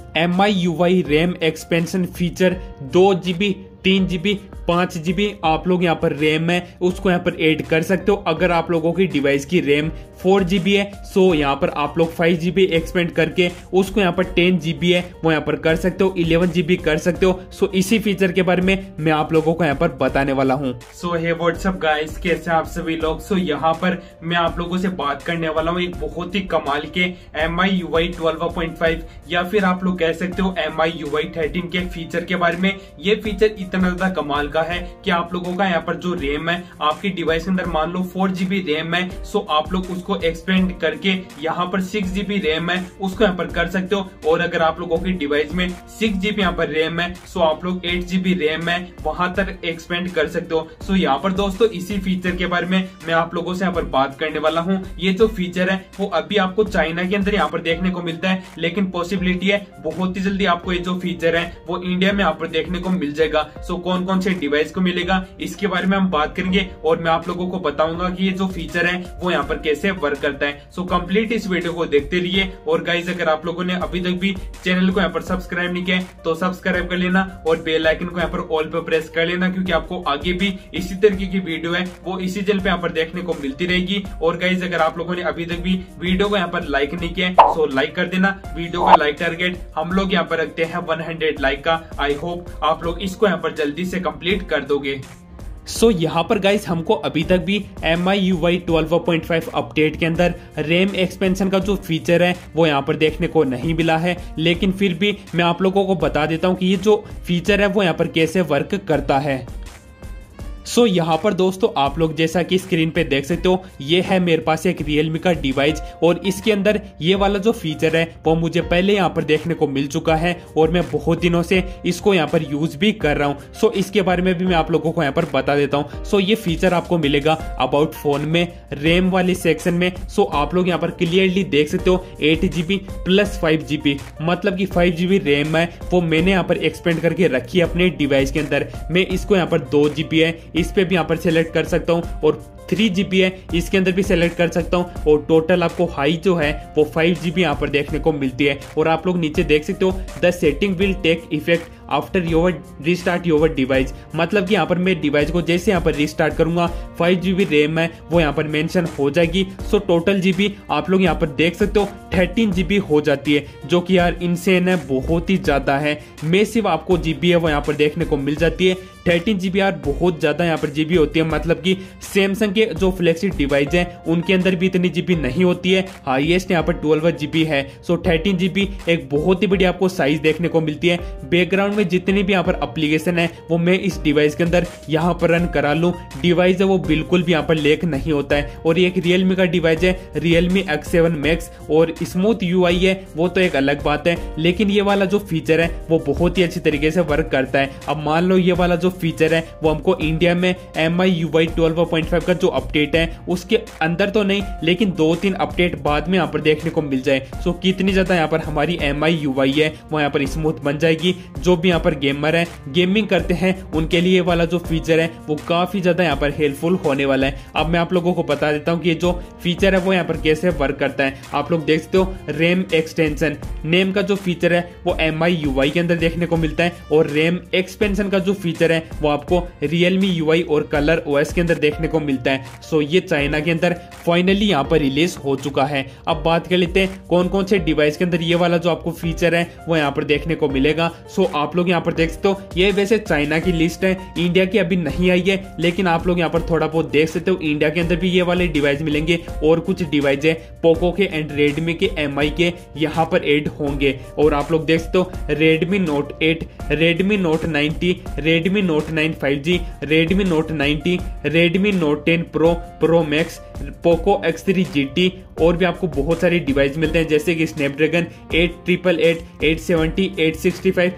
MIUI RAM expansion feature 2GB 3GB 5GB आप लोग यहाँ पर रैम है उसको यहाँ पर ऐड कर सकते हो। अगर आप लोगों की डिवाइस की रैम 4GB है सो यहाँ पर आप लोग 5GB एक्सपेंड करके उसको यहाँ पर 10GB है वो यहाँ पर कर सकते हो, 11GB कर सकते हो। सो इसी फीचर के बारे में मैं आप लोगों को यहाँ पर बताने वाला हूँ। सो हे व्हाट्सअप गाइस, कैसे आप सभी लोग। सो यहाँ पर मैं आप लोगों से बात करने वाला हूँ एक बहुत ही कमाल के MIUI 12.5 या फिर आप लोग कह सकते हो MIUI 13 के फीचर के बारे में। ये फीचर इतना ज्यादा कमाल का है कि आप लोगों का यहाँ पर जो रैम है आपकी डिवाइस के अंदर मान लो 4GB रैम है सो आप लोग उसको एक्सपेंड करके यहाँ पर 6GB रैम है उसको यहाँ पर कर सकते हो। और अगर आप लोगों की डिवाइस में 6GB यहाँ पर रैम है सो आप लोग 8GB रैम है वहां तक एक्सपेंड कर सकते हो। सो यहाँ पर दोस्तों इसी फीचर के बारे में मैं आप लोगों से यहाँ पर बात करने वाला हूँ। ये जो फीचर है वो अभी आपको चाइना के अंदर यहाँ पर देखने को मिलता है, लेकिन पॉसिबिलिटी है बहुत ही जल्दी आपको ये जो फीचर है वो इंडिया में यहाँ पर देखने को मिल जाएगा। सो कौन कौन से डिवाइस को मिलेगा इसके बारे में हम बात करेंगे और मैं आप लोगों को बताऊंगा कि ये जो फीचर है वो यहाँ पर कैसे वर्क करता है। सो कंप्लीट इस वीडियो को देखते रहिए। और गाइस अगर आप लोगों ने अभी तक भी चैनल को यहाँ पर सब्सक्राइब नहीं किया तो सब्सक्राइब कर लेना और बेल आइकन को यहाँ पर ऑल पे प्रेस कर लेना, क्योंकि आपको आगे भी इसी तरीके की वीडियो है वो इसी चैनल पे यहाँ पर देखने को मिलती रहेगी। और गाइस अगर आप लोगों ने अभी तक भी वीडियो को यहाँ पर लाइक नहीं किया सो लाइक कर देना। वीडियो का लाइक टारगेट हम लोग यहाँ पर रखते हैं 100 लाइक का। आई होप आप लोग इसको यहाँ पर जल्दी से कंप्लीट कर दोगे। सो यहाँ पर गाइस हमको अभी तक भी MIUI 12.5 अपडेट के अंदर रैम एक्सपेंशन का जो फीचर है वो यहाँ पर देखने को नहीं मिला है, लेकिन फिर भी मैं आप लोगों को बता देता हूँ कि ये जो फीचर है वो यहाँ पर कैसे वर्क करता है। सो यहाँ पर दोस्तों आप लोग जैसा कि स्क्रीन पे देख सकते हो ये है मेरे पास एक Realme का डिवाइस और इसके अंदर ये वाला जो फीचर है वो मुझे पहले यहाँ पर देखने को मिल चुका है और मैं बहुत दिनों से इसको यहाँ पर यूज भी कर रहा हूँ। सो इसके बारे में भी मैं आप लोगों को यहाँ पर बता देता हूँ। सो ये फीचर आपको मिलेगा अबाउट फोन में रैम वाले सेक्शन में। सो आप लोग यहाँ पर क्लियरली देख सकते हो 8GB प्लस 5GB मतलब कि 5GB रैम है वो मैंने यहाँ पर एक्सपेंड करके रखी है अपने डिवाइस के अंदर। मैं इसको यहाँ पर 2GB है इस पे भी यहाँ पर सेलेक्ट कर सकता हूँ और 3GB है इसके अंदर भी सेलेक्ट कर सकता हूँ और टोटल आपको हाई जो है वो 5GB यहाँ पर देखने को मिलती है। और आप लोग नीचे देख सकते हो the setting will take effect after your restart your device मतलब कि यहाँ पर मैं डिवाइस को जैसे यहाँ पर रिस्टार्ट करूंगा 5GB रैम है वो यहाँ पर मेंशन हो जाएगी। सो टोटल GB आप लोग यहाँ पर देख सकते हो 13GB हो जाती है, जो कि यार इनसेन है, बहुत ही ज्यादा है। मैसिव आपको GB है वो यहाँ पर देखने को मिल जाती है। 13GB यार बहुत ज्यादा यहाँ पर GB होती है, मतलब कि सैमसंग के जो फ्लैगशिप डिवाइस है उनके अंदर भी इतनी GB नहीं होती है। हाईएस्ट यहाँ पर 12GB है। सो 13GB एक बहुत ही बड़ी आपको साइज देखने को मिलती है। बैकग्राउंड में जितनी भी यहाँ पर एप्लीकेशन है वो मैं इस डिवाइस के अंदर यहाँ पर रन करा लूँ, डिवाइस है वो बिल्कुल भी यहाँ पर लेक नहीं होता है। और ये एक Realme का डिवाइस है Realme X7 Max और स्मूथ UI है वो तो एक अलग बात है, लेकिन ये वाला जो फीचर है वो बहुत ही अच्छी तरीके से वर्क करता है। अब मान लो ये वाला जो फीचर है वो हमको इंडिया में MIUI 12.5 का जो अपडेट है उसके अंदर तो नहीं, लेकिन 2-3 अपडेट बाद में यहाँ पर देखने को मिल जाए। सो कितनी ज्यादा यहाँ पर हमारी MIUI है वो यहाँ पर स्मूथ बन जाएगी। जो भी यहाँ पर गेमर है गेमिंग करते हैं उनके लिए वाला जो फीचर है वो काफी ज्यादा यहाँ पर हेल्पफुल होने वाला है। अब मैं आप लोगों को बता देता हूँ कि ये जो फीचर है वो यहाँ पर कैसे वर्क करता है। आप लोग देख सकते हो रैम एक्सटेंशन नेम का जो फीचर है वो MIUI के अंदर देखने को मिलता है और रैम एक्सपेंशन का जो फीचर है वो आपको Realme UI और कलर OS के अंदर देखने को मिलता है। सो ये चाइना के अंदर फाइनली यहाँ पर रिलीज हो चुका है। अब बात कर लेते हैं कौन कौन से डिवाइस के अंदर ये वाला जो आपको फीचर है वो यहाँ पर देखने को मिलेगा। सो आप लोग यहाँ पर देख सकते हो ये वैसे चाइना की लिस्ट है, इंडिया की अभी नहीं आई है, लेकिन आप लोग यहाँ पर थोड़ा बहुत देख सकते हो इंडिया के अंदर भी ये वाले डिवाइस मिलेंगे और कुछ डिवाइस है पोको के एंड रेडमी के MI के यहाँ पर ऐड होंगे। और आप लोग देख सकते हो Redmi Note 8, Redmi Note 90, Redmi Note 9 5G, Redmi Note 90, Redmi Note 10 Pro, Pro Max, Poco X3 GT और भी आपको बहुत सारे डिवाइस मिलते हैं जैसे कि Snapdragon 8888, 870, 865। So Poco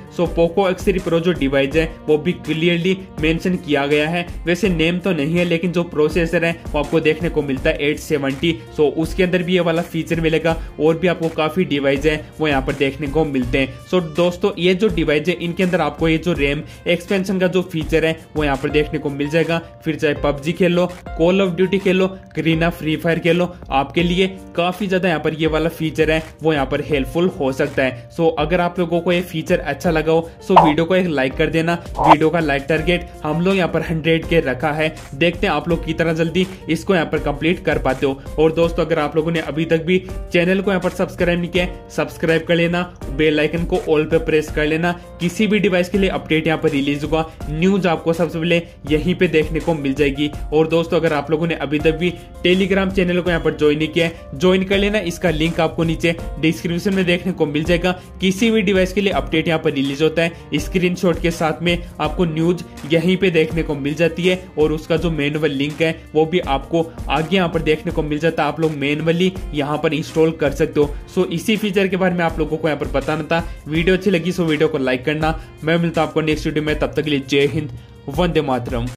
Poco X3 Pro जो डिवाइस है वो भी क्लियरली मेंशन किया गया है। वैसे नेम तो नहीं है, लेकिन जो प्रोसेसर है वो आपको देखने को मिलता है 870, सो उसके अंदर भी ये वाला फीचर मिलेगा। और भी आपको काफी डिवाइस है वो यहाँ पर देखने को मिलते हैं। सो दोस्तों ये जो डिवाइस है इनके अंदर आपको ये जो रैम एक्सपेंशन का जो फीचर है वो यहाँ पर देखने को मिल जाएगा। फिर चाहे पबजी खेल लो, कॉल ऑफ ड्यूटी खेल लो, करीना फ्री फायर खेल लो, आपके लिए काफी ज्यादा यहाँ पर ये वाला फीचर है वो यहाँ पर हेल्पफुल हो सकता है। सो अगर आप लोगों को ये फीचर अच्छा लगा हो सो वीडियो को एक लाइक कर देना। वीडियो का लाइक टारगेट हम लोग यहाँ पर 100 के रखा है, देखते हैं आप लोग कितना जल्दी इसको यहाँ पर कंप्लीट कर पाते हो। और दोस्तों अगर आप लोगों ने अभी तक भी चैनल को यहाँ पर सब्सक्राइब नहीं किया, सब्सक्राइब कर लेना, बेल आइकन को ऑल पे प्रेस कर लेना। किसी भी डिवाइस के लिए अपडेट यहाँ पर रिलीज होगा, न्यूज आपको सबसे पहले यहीं पे देखने को मिल जाएगी। और दोस्तों अगर आप लोगों ने अभी तक भी टेलीग्राम चैनल को यहाँ पर ज्वाइन नहीं किया है, ज्वाइन कर लेना। इसका लिंक आपको नीचे डिस्क्रिप्शन में देखने को मिल जाएगा। किसी भी डिवाइस के लिए अपडेट यहाँ पर रिलीज होता है, स्क्रीनशॉट के साथ में आपको न्यूज यहीं पे देखने को मिल जाती है। और उसका जो मैनुअल लिंक है वो भी आपको आगे यहाँ पर देखने को मिल जाता है, आप लोग मैनुअली यहाँ पर इंस्टॉल कर सकते हो। सो इसी फीचर के बारे में आप लोगों को यहाँ पर बताना था। वीडियो अच्छी लगी सो वीडियो को लाइक करना। मैं मिलता हूं आपको नेक्स्ट वीडियो में, तब तक के लिए जय हिंद, वंदे मातरम।